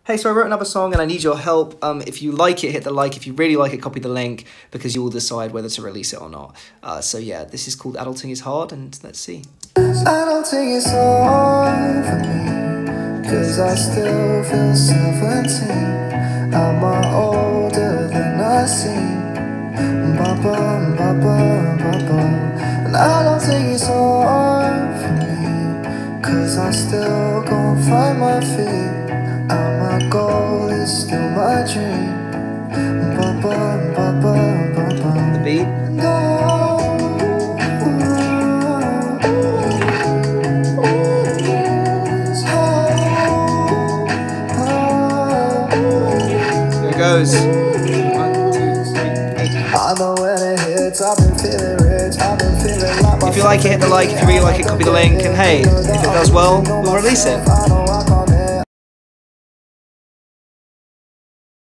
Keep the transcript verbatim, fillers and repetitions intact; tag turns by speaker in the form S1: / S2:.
S1: Hey, so I wrote another song and I need your help. Um, if you like it, hit the like. If you really like it, copy the link, because you will decide whether to release it or not. Uh, so yeah, this is called Adulting is Hard, and let's see.
S2: Adulting is hard for me, cause I still feel seventeen. I'm older than I seem. Ba-ba, ba-ba, ba-ba. And adulting is hard for me, cause I still gon' find my feet. And my goal is still my dream. Ba-ba, ba-ba, ba-ba.
S1: The beat. Here it goes. One, two, three, eight.
S2: I know when it hits, I've been feeling rich. I've been feeling like
S1: If you like it, hit the like. If you really like it, copy the link. And hey, if it does well, we'll release it.